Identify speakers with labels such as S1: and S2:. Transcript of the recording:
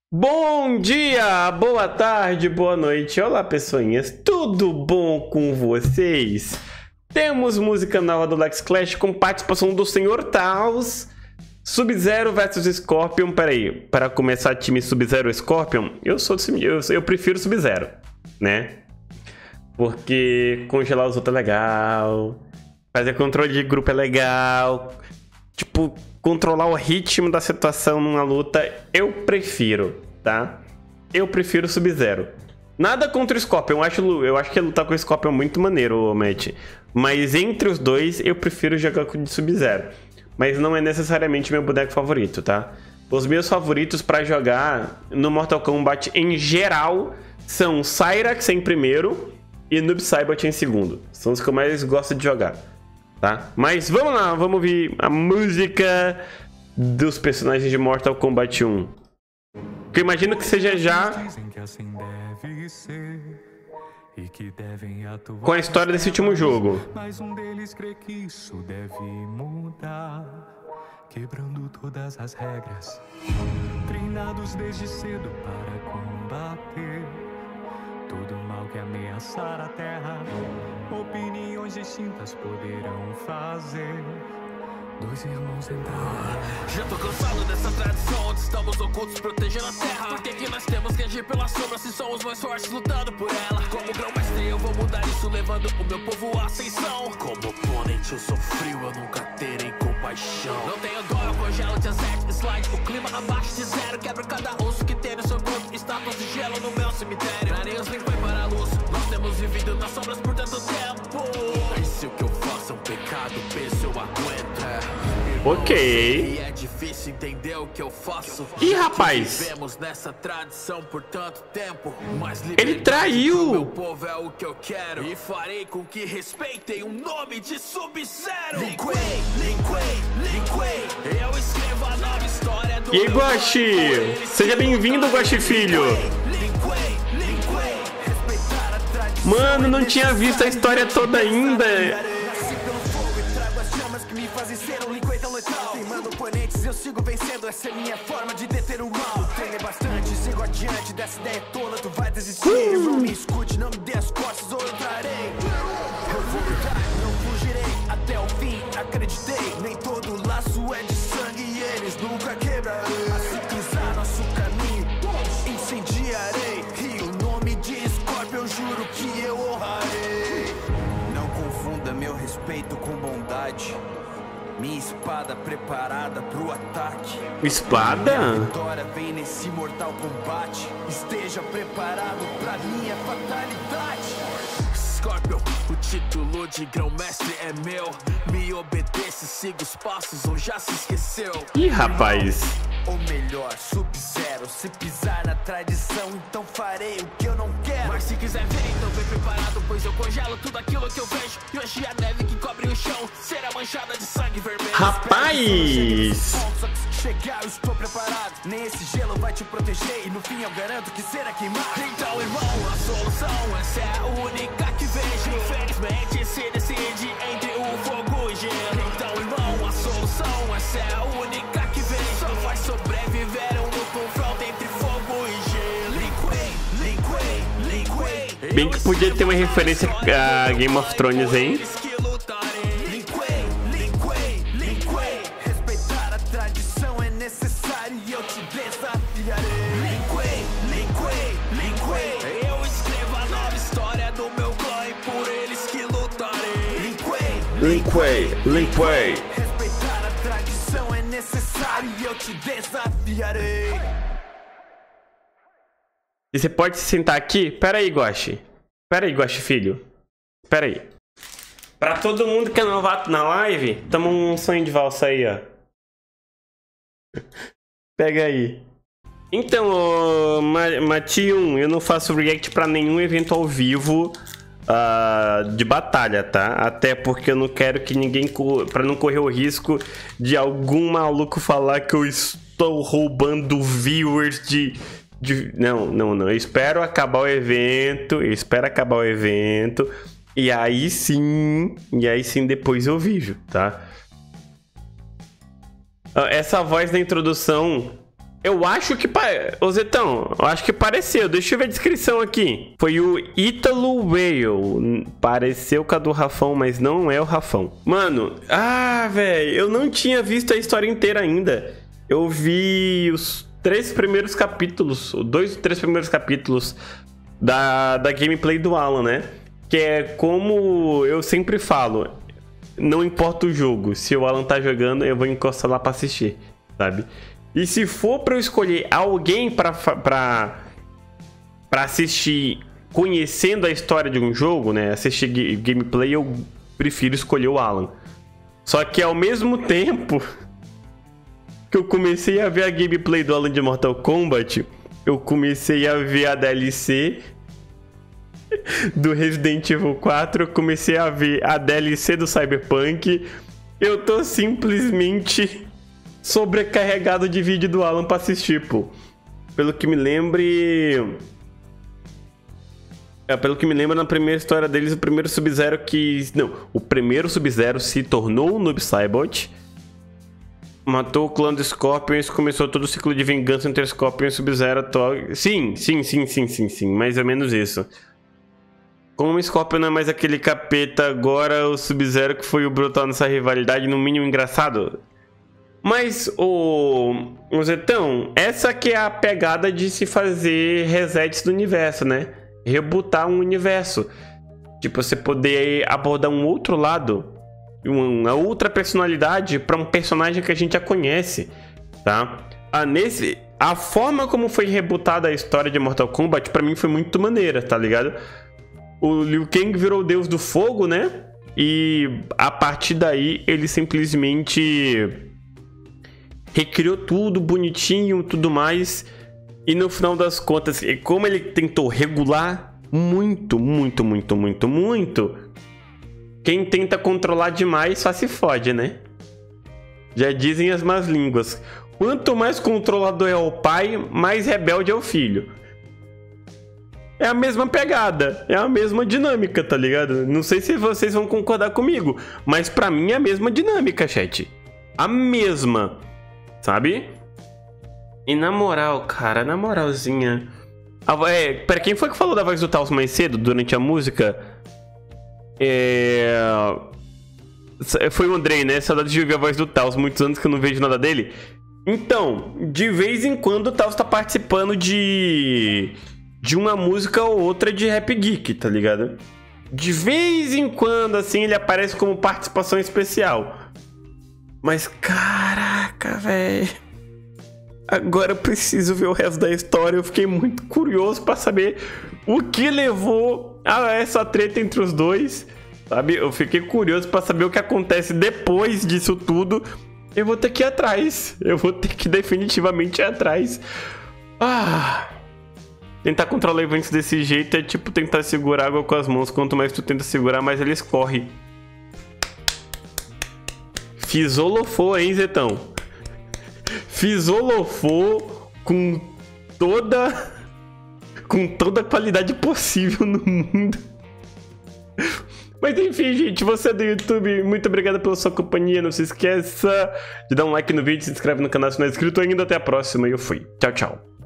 S1: Bom dia, boa tarde, boa noite. Olá, pessoinhas. Tudo bom com vocês? Temos música nova do Lex Clash com participação do Sr. Taos. Sub-Zero versus Scorpion. Peraí, para começar time Sub-Zero Scorpion, eu prefiro Sub-Zero, né? Porque congelar os outros é legal. Fazer controle de grupo é legal. Tipo, controlar o ritmo da situação numa luta, eu prefiro, tá? Eu prefiro Sub-Zero. Nada contra o Scorpion, eu acho que lutar com o Scorpion é muito maneiro, Matt. Mas entre os dois, eu prefiro jogar com o Sub-Zero. Mas não é necessariamente meu boneco favorito, tá? Os meus favoritos pra jogar no Mortal Kombat em geral são Cyrax em primeiro e Noob Saibot em segundo. São os que eu mais gosto de jogar. Tá? Mas vamos lá, vamos ouvir a música dos personagens de Mortal Kombat 1. Que eu imagino que seja já com a história desse último jogo.
S2: Mas um deles crê que isso deve mudar, quebrando todas as regras, treinados desde cedo para combater todo mal que ameaçar a terra. Opiniões distintas poderão fazer dois irmãos entrar.
S3: Já tô cansado dessa tradição onde estamos ocultos protegendo a terra. Por que nós temos que agir pela sombra se somos mais fortes lutando por ela? Como grão-mestre eu vou mudar isso, levando o meu povo à ascensão. Como oponente eu sou frio, eu nunca terei compaixão. Não tenho dó, eu congelo de azeite, slide o clima abaixo de zero. Quebra cada osso que tem no seu corpo, estátuas de gelo no meu cemitério. Trarei os limpos para a luz, nós temos vivido nas sombras por tanto tempo. E se o que eu faço é um pecado, penso eu aguento.
S1: Ok.
S3: É difícil entender o que eu faço.
S1: Ih, rapaz.
S3: Vivemos nessa tradição por tanto tempo. Mas
S1: Ele traiu.
S3: meu povo é o que eu quero. E farei com que respeitem o nome de Sub-Zero. Lin Kuei, Lin Kuei, Lin Kuei. Eu escrevo a nova história do.
S1: E aí, Guaxi? Seja bem-vindo, Guaxi Filho.
S3: Lin Kuei, Lin Kuei. Respeitar a tradição.
S1: Mano, não tinha visto a história toda ainda.
S4: Eu sigo vencendo, essa é minha forma de deter o mal. Treinei bastante, sigo adiante dessa ideia tola, tu vai desistir. Não me escute, não me dê as costas ou eu trarei. Eu vou lutar, não fugirei até o fim, acreditei. Nem todo laço é de sangue e eles nunca quebrarei. Assim cruzar nosso caminho, incendiarei. E o nome de Scorpion, eu juro que eu honrarei. Não confunda meu respeito com bondade. Minha espada preparada pro ataque.
S1: Espada?
S4: Minha vitória vem nesse mortal combate. Esteja preparado pra minha fatalidade.
S3: Scorpion, o título de grão-mestre é meu. Me obedece, siga os passos ou já se esqueceu.
S1: Ih, rapaz.
S4: Ou melhor, Sub-Zero. Se pisar na tradição, então farei o que eu não quero.
S3: Mas se quiser ver, então vem preparado, pois eu congelo tudo aquilo que eu vejo. E hoje a neve que cobre o chão será manchada de sangue vermelho.
S1: Rapaz.
S4: Só que se chegar, eu estou preparado. Nem esse gelo vai te proteger. E no fim eu garanto que será queimado.
S3: Então, irmão, a solução essa é a única que vejo. Infelizmente se decide entre o fogo e gelo. Então, irmão, a solução essa é a única que vejo. Só vai sobreviver no confronto entre fogo e gelo. Lin Kuei, Lin Kuei, Lin Kuei.
S1: Bem que podia ter uma referência a Game of Thrones aí.
S4: Lin Kuei, Lin Kuei, Lin Kuei. Respeitar a tradição é necessário e eu te desafiarei. Lin Kuei, Lin Kuei, Lin Kuei.
S3: Eu escrevo a nova história do meu clã e por eles que lutarei.
S4: Lin Kuei,
S1: Lin Kuei, Lin Kuei.
S4: respeitar a tradição é necessário e eu te desafiarei.
S1: E você pode se sentar aqui? Pera aí, Guaxi. Pera aí, Guaxi Filho. Pera aí. Pra todo mundo que é novato na live, tamo um sonho de valsa aí, ó. Pega aí. Então, ô, Matium, eu não faço react pra nenhum evento ao vivo de batalha, tá? Até porque eu não quero que ninguém... Pra não correr o risco de algum maluco falar que eu estou roubando viewers de... Não. Eu espero acabar o evento. E aí sim depois eu vejo, tá? Essa voz da introdução Eu acho que... Ô, Zetão, eu acho que pareceu. Deixa eu ver a descrição aqui. Foi o Ítalo Whale. Pareceu com a do Rafão, mas não é o Rafão. Mano, velho, eu não tinha visto a história inteira ainda. Eu vi os 3 primeiros capítulos, 2 ou 3 primeiros capítulos da gameplay do Alan, né? Que é como eu sempre falo, não importa o jogo, se o Alan tá jogando, eu vou encostar lá pra assistir, sabe? E se for pra eu escolher alguém pra assistir conhecendo a história de um jogo, né? Assistir gameplay, eu prefiro escolher o Alan. Só que ao mesmo tempo que eu comecei a ver a gameplay do Alan de Mortal Kombat, eu comecei a ver a DLC do Resident Evil 4, eu comecei a ver a DLC do Cyberpunk. Eu tô simplesmente sobrecarregado de vídeo do Alan pra assistir, pô. Pelo que me lembre, na primeira história deles, o primeiro Sub-Zero o primeiro Sub-Zero se tornou um Noob Saibot, matou o clã do Scorpion e começou todo o ciclo de vingança entre o Scorpion e o Sub-Zero. Sim, mais ou menos isso. Como o Scorpion não é mais aquele capeta, agora o Sub-Zero que foi o brutal nessa rivalidade, no mínimo engraçado. Mas, o Zetão, essa que é a pegada de se fazer resets do universo, né? Rebootar um universo. Tipo, você poder abordar um outro lado, uma outra personalidade para um personagem que a gente já conhece, tá? A forma como foi rebootada a história de Mortal Kombat, pra mim, foi muito maneira, tá ligado? O Liu Kang virou o deus do fogo, né? E a partir daí, ele simplesmente recriou tudo bonitinho, tudo mais. E no final das contas, como ele tentou regular muito, quem tenta controlar demais só se fode, né? Já dizem as más línguas. Quanto mais controlador é o pai, mais rebelde é o filho. É a mesma pegada, é a mesma dinâmica, tá ligado? Não sei se vocês vão concordar comigo, mas pra mim é a mesma dinâmica, chat. A mesma, sabe? E na moral, cara, na moralzinha... Pera, quem foi que falou da voz do Taos mais cedo, durante a música? Foi o Andrei, né? Saudade de ouvir a voz do Taos, muitos anos que eu não vejo nada dele. Então, de vez em quando o Taos tá participando de uma música ou outra de Rap Geek, tá ligado? De vez em quando, assim, ele aparece como participação especial. Mas, caraca, velho, agora eu preciso ver o resto da história. Eu fiquei muito curioso pra saber o que levou a essa treta entre os dois, sabe? Eu fiquei curioso pra saber o que acontece depois disso tudo. Eu vou ter que ir atrás. Eu vou ter que definitivamente ir atrás. Tentar controlar eventos desse jeito é tipo tentar segurar água com as mãos. Quanto mais tu tenta segurar, mais ele escorre. Fisolofô, hein, Zetão? Fisolofô com toda a qualidade possível no mundo. Mas enfim, gente, você do YouTube, muito obrigado pela sua companhia. Não se esqueça de dar um like no vídeo, se inscreve no canal se não é inscrito ainda. Até a próxima e eu fui. Tchau, tchau.